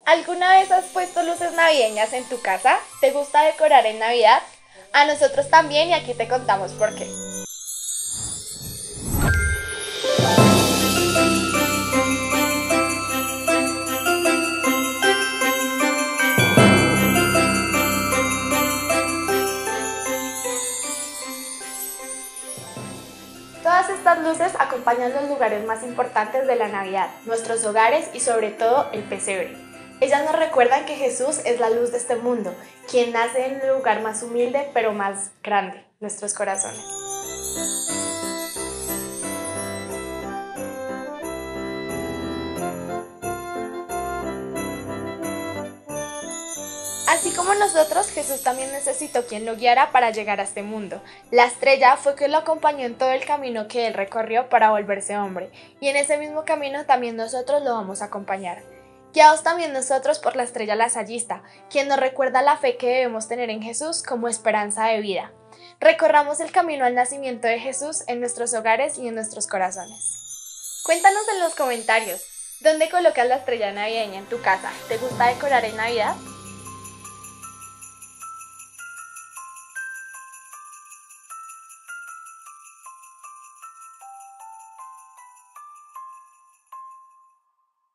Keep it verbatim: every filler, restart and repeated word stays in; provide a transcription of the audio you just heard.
¿Alguna vez has puesto luces navideñas en tu casa? ¿Te gusta decorar en Navidad? A nosotros también y aquí te contamos por qué. Todas estas luces acompañan los lugares más importantes de la Navidad, nuestros hogares y sobre todo el pesebre. Ellas nos recuerdan que Jesús es la luz de este mundo, quien nace en el lugar más humilde pero más grande, nuestros corazones. Así como nosotros, Jesús también necesitó quien lo guiara para llegar a este mundo. La estrella fue quien lo acompañó en todo el camino que él recorrió para volverse hombre, y en ese mismo camino también nosotros lo vamos a acompañar. Guiados también nosotros por la estrella lasallista, quien nos recuerda la fe que debemos tener en Jesús como esperanza de vida. Recorramos el camino al nacimiento de Jesús en nuestros hogares y en nuestros corazones. Cuéntanos en los comentarios, ¿dónde colocas la estrella navideña en tu casa? ¿Te gusta decorar en Navidad?